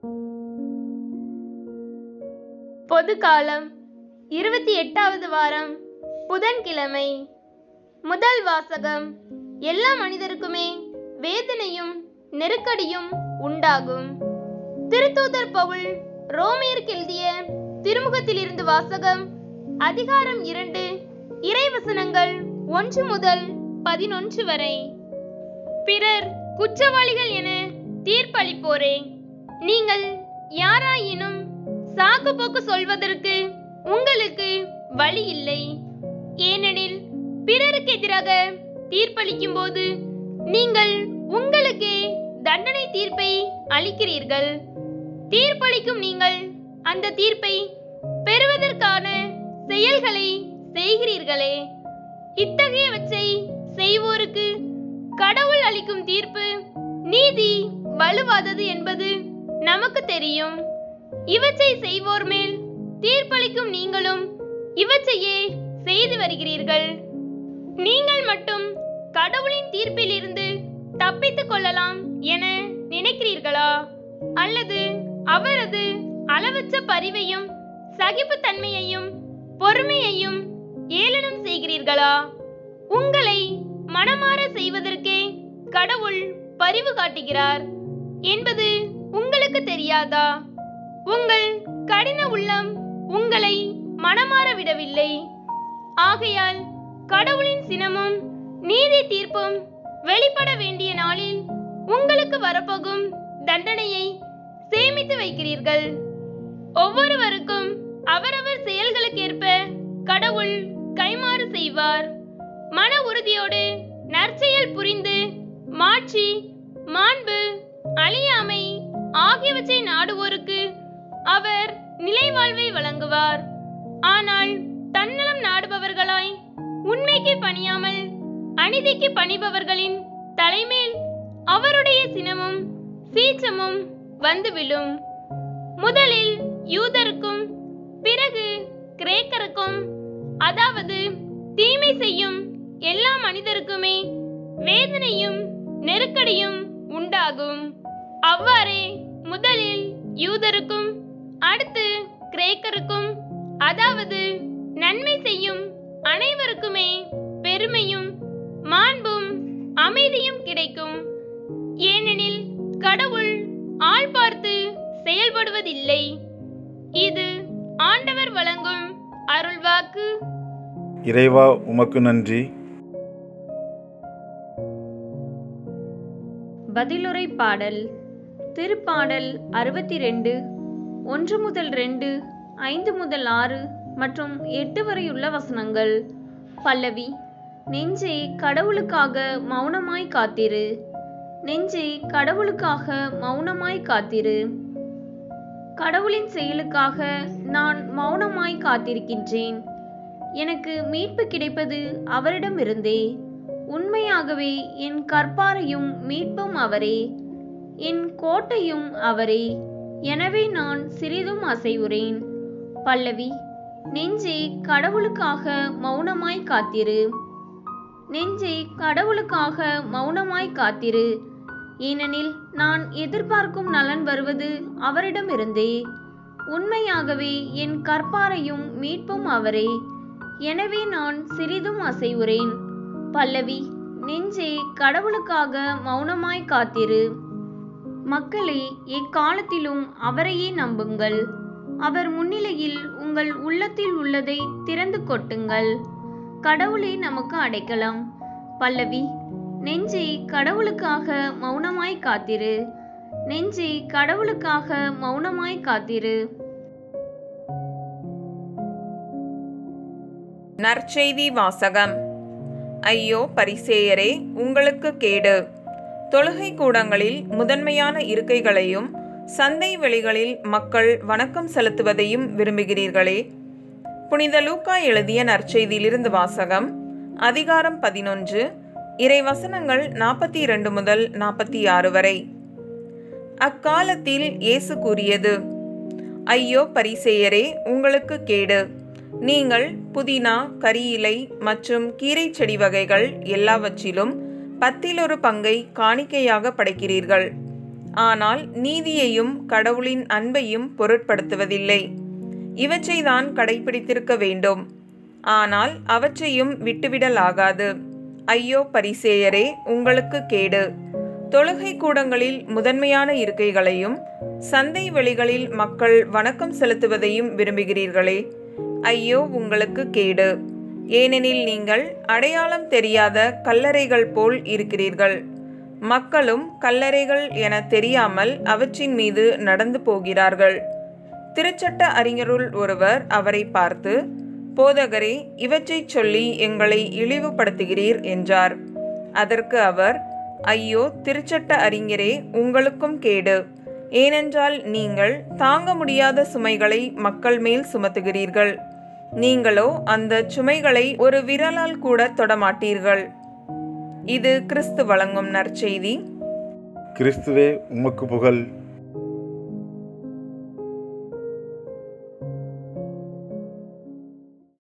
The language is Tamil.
பொதுக்காலம் 28வது வாரம் புதன்கிழமை. முதல் வாசகம். எல்லா மனிதருக்குமே வேதனையும் நெருக்கடியும் உண்டாகும். திருத்தூதர் பவுல் ரோமியருக்கு எழுதிய திருமுகத்திலிருந்து வாசகம். அதிகாரம் 2, இறைவசனங்கள் 1 முதல் 11 வரை. பிறர் குற்றவாளிகள் என தீர்ப்பளிப்போரே, நீங்கள் யாராயினும் சாக்கு போக்கு சொல்வதற்கு உங்களுக்கு வழி இல்லை. ஏனெனில் பிறருக்கு எதிராக தீர்ப்பளிக்கும் போது நீங்கள் உங்களுக்கே தண்டனை தீர்ப்பை அளிக்கிறீர்கள். தீர்ப்பளிக்கும் நீங்கள் அந்த தீர்ப்பை பெறுவதற்கான செயல்களை செய்கிறீர்களே. இத்தகையவற்றை செய்வோருக்கு கடவுள் அளிக்கும் தீர்ப்பு நீதி வலுவாதது என்பது நமக்கு தெரியும். இவற்றை செய்வோர் மேல் தீர்ப்பளிக்கும் நீங்களும் இவற்றையே செய்து வருகிறீர்கள். நீங்கள் மட்டும் கடவுளின் தீர்ப்பில் இருந்து தப்பித்துக் கொள்ளலாம் என நினைக்கிறீர்களா? அல்லது அவரது அளவற்ற பரிவையும் சகிப்புத்தன்மையையும் பொறுமையையும் ஏளனம் செய்கிறீர்களா? உங்களை மனமாற செய்வதற்கே கடவுள் பரிவு காட்டுகிறார் என்பது உங்களுக்கு தெரியாதா? உங்கள் கடின உள்ளம் உங்களை மனமாற விடவில்லை. ஆகையால் கடவுளின் சினமும் நீதி தீர்ப்பும் வெளிப்பட வேண்டிய நாளில் உங்களுக்கு வரப்போகும் தண்டனையை சேமித்து வைக்கிறீர்கள். ஒவ்வொருவருக்கும் அவரவர் செயல்களுக்கேற்ப கடவுள் கைமாறு செய்வார். மன உறுதியோடு நற்செயல் புரிந்து மாட்சி, மாண்பு, அழியாமை ஆகியவற்றை நாடுவோருக்கு அவர் நிலைவாழ்வை வழங்குவார். ஆனால் தன்னலம் நாடுபவர்களாய் உண்மைக்கு பணியாமல் அநீதிக்கு பணிபவர்களின் தலைமேல் அவருடைய சினமும் சீற்றமும் வந்து விழும். முதலில் யூதருக்கும் பிறகு கிரேக்கருக்கும், அதாவது தீமை செய்யும் எல்லா மனிதருக்குமே வேதனையும் நெருக்கடியும் உண்டாகும். அவ்வாறே முதலில் யூதருக்கும் அடுத்து கிரேக்கருக்கும், அதாவது நன்மை செய்யும் அனைவருக்குமே பெருமையும் மாண்பும் அமைதியும் கிடைக்கும். ஏனெனில் கடவுள் ஆள் பார்த்து செயல்படுவதில்லை. இது ஆண்டவர் வழங்கும் அருள்வாக்கு. இறைவா, உமக்கு நன்றி. பதிலுரை பாடல். திருப்பாடல் 62 1 முதல் 2, 5 முதல் 6 மற்றும் 8 வரையுள்ள வசனங்கள். பல்லவி. நெஞ்சே கடவுளுக்காக மௌனமாய் காத்திரு. நெஞ்சே கடவுளுக்காக மௌனமாய் காத்திரு. கடவுளின் செயலுக்காக நான் மௌனமாய் காத்திருக்கின்றேன். எனக்கு மீட்பு கிடைப்பது அவரிடமிருந்தே. உண்மையாகவே என் கற்பாரையும் மீட்பும் அவரே, என் கோட்டையும் அவரே. எனவே நான் சிறிதும் அசைவுறேன். பல்லவி. நெஞ்சே கடவுளுக்காக மௌனமாய் காத்திரு. நெஞ்சே கடவுளுக்காக மௌனமாய் காத்திரு. ஏனெனில் நான் எதிர்பார்க்கும் நலன் வருவது அவரிடமிருந்தே. உண்மையாகவே என் கற்பாரையும் மீட்பும் அவரே. எனவே நான் சிறிதும் அசைவுறேன். பல்லவி. நெஞ்சே கடவுளுக்காக மௌனமாய் காத்திரு. மக்களே, எக்காலத்திலும் அவரையே நம்புங்கள். அவர் முன்னிலையில் உங்கள் உள்ளத்தில் உள்ளதை திறந்து கொட்டுங்கள். கடவுளே நமக்கு அடைக்கலம். பல்லவி. நெஞ்சே கடவுளுக்காக மௌனமாய் காத்திரு. நெஞ்சே கடவுளுக்காக மௌனமாய் காத்திரு. நற்செய்தி வாசகம். ஐயோ பரிசேயரே, உங்களுக்கு கேடு! தொழுகை கூடங்களில் முதன்மையான இருக்கைகளையும் சந்தை வெளிகளில் மக்கள் வணக்கம் செலுத்துவதையும் விரும்புகிறீர்களே. புனித லூக்கா எழுதிய நற்செய்தியிலிருந்து வாசகம். அதிகாரம் 11, இறைவசனங்கள் 42 முதல் 46 வரை. அக்காலத்தில் இயேசு கூறியது: ஐயோ பரிசேயரே, உங்களுக்கு கேடு! நீங்கள் புதினா, கரியிலை மற்றும் கீரை செடி வகைகள் எல்லாவற்றிலும் 10 பங்கை காணிக்கையாக படைக்கிறீர்கள். ஆனால் நீதியையும் கடவுளின் அன்பையும் பொருட்படுத்துவதில்லை. இவற்றை தான் கடைபிடித்திருக்க வேண்டும். ஆனால் அவற்றையும் விட்டுவிடலாகாது. ஐயோ பரிசேயரே, உங்களுக்கு கேடு! தொழுகை கூடங்களில் முதன்மையான இருக்கைகளையும் சந்தை வெளிகளில் மக்கள் வணக்கம் செலுத்துவதையும் விரும்புகிறீர்களே. ஐயோ உங்களுக்கு கேடு! ஏனெனில் நீங்கள் அடையாளம் தெரியாத கல்லறைகள் போல் இருக்கிறீர்கள். மக்களும் கல்லறைகள் என தெரியாமல் அவற்றின் மீது நடந்து போகிறார்கள். திருச்சட்ட அறிஞருள் ஒருவர் அவரை பார்த்து, போதகரே, இவற்றைச் சொல்லி எங்களை இழிவுபடுத்துகிறீர் என்றார். அதற்கு அவர், ஐயோ திருச்சட்ட அறிஞரே, உங்களுக்கும் கேடு! ஏனென்றால் நீங்கள் தாங்க முடியாத சுமைகளை மக்கள் மேல் சுமத்துகிறீர்கள். நீங்களோ அந்த சுமைகளை ஒரு விரலால் கூட தொடமாட்டீர்கள். இது கிறிஸ்து வழங்கும் நற்செய்தி. கிறிஸ்துவே, உமக்கு புகழ்.